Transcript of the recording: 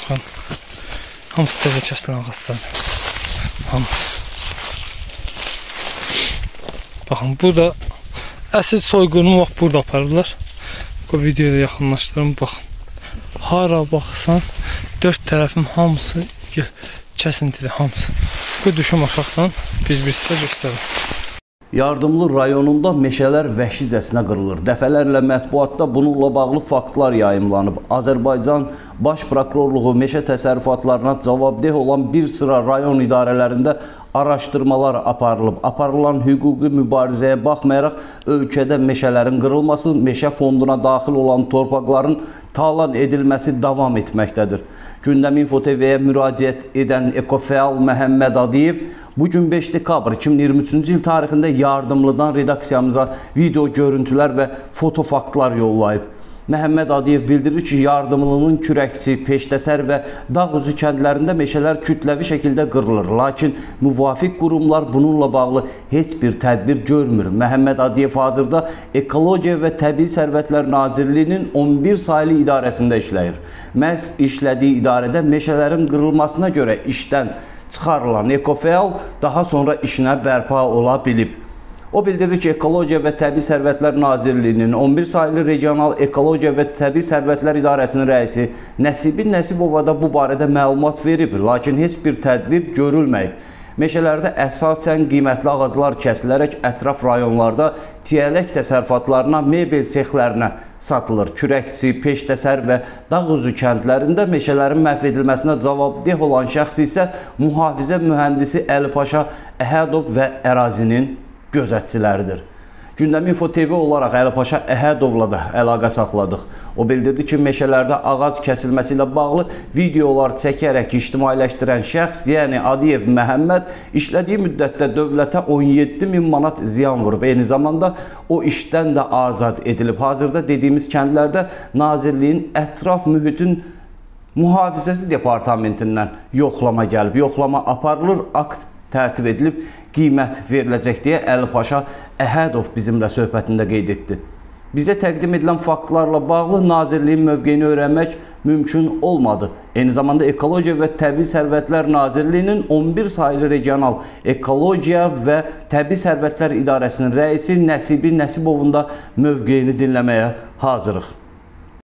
Baxın. Hamısı təzə kəsilən ağaclardır. Hamısı. Baxın, burada əsl soyqırımı vaxt burada aparırlar. Bu videoda yaxınlaşdırım, baxın. Hara baxsan, dörd tərəfin hamısı kəsintidir, hamısı. Bu düşüm aşağıdan biz sizə göstərir. Yardımlı rayonunda meşələr vəhşicəsinə qırılır. Dəfələrlə mətbuatda bununla bağlı faktlar yayımlanıb. Azərbaycan Baş Prokurorluğu meşə təsərrüfatlarına cavabdeh olan bir sıra rayon idarələrində araşdırmalar aparılıb. Aparılan hüquqi mübarizəyə baxmayaraq ölkədə meşələrin qırılması, meşə fonduna daxil olan torpaqların talan edilməsi davam etməkdədir. Gündəm Info TV-yə müraciət edən ekofəal Məhəmməd Adiyev bugün 5 dekabr 2023-cü il tarixində yardımlıdan redaksiyamıza video görüntülər və foto faktlar yollayıb. Məhəmməd Adiyev bildirir ki, yardımlının Kürəkçi, Peştəsər və Dağüzü kəndlərində meşələr kütləvi şəkildə qırılır. Lakin müvafiq qurumlar bununla bağlı heç bir tədbir görmür. Məhəmməd Adiyev hazırda Ekologiya və Təbii Sərvətlər Nazirliyinin 11 saylı idarəsində işləyir. Məhz işlədiyi idarədə meşələrin qırılmasına görə işdən çıxarılan ekofəal daha sonra işinə bərpa ola bilib. O bildirir ki, Ekologiya və Təbii Sərvətlər Nazirliyinin 11 saylı Regional Ekologiya və Təbii Sərvətlər İdarəsinin rəisi Nəsibi Nəsibova da bu barədə məlumat verib, lakin heç bir tədbir görülməyib. Meşələrdə əsasən qiymətli ağaclar kəsilərək ətraf rayonlarda çiyələk təsərrüfatlarına, mebel sexlərinə satılır. Kürəkçi, Peştəsər və Dağüzü kəndlərində meşələrin məhv edilməsinə cavabdeh olan şəxs isə mühafizə mühəndisi Əlipaşa Əhədov və ərazinin gözətçiləridir. Gündəm Info TV olaraq Əlipaşa Əhədovla da əlaqə saxladıq. O bildirdi ki, meşələrdə ağac kəsilməsi ilə bağlı videolar çəkərək ictimailəşdirən şəxs, yəni Adiyev Məhəmməd, işlədiyi müddətdə dövlətə 17.000 manat ziyan vurub. Eyni zamanda o işdən də azad edilib. Hazırda dediyimiz kəndlərdə Nazirliyin ətraf mühitin mühafizəsi departamentindən yoxlama gəlib. Yoxlama aparılır, akt tərtib edilib, qiymət veriləcək deyə Əlipaşa Əhədov bizimlə söhbətində qeyd etdi. Bizə təqdim edilən faktlarla bağlı Nazirliyin mövqeyini öyrənmək mümkün olmadı. Eyni zamanda Ekologiya və Təbii Sərvətlər Nazirliyinin 11 saylı Regional Ekologiya və Təbii Sərvətlər İdarəsinin rəisi Nəsibi Nəsibovun da mövqeyini dinləməyə hazırıq.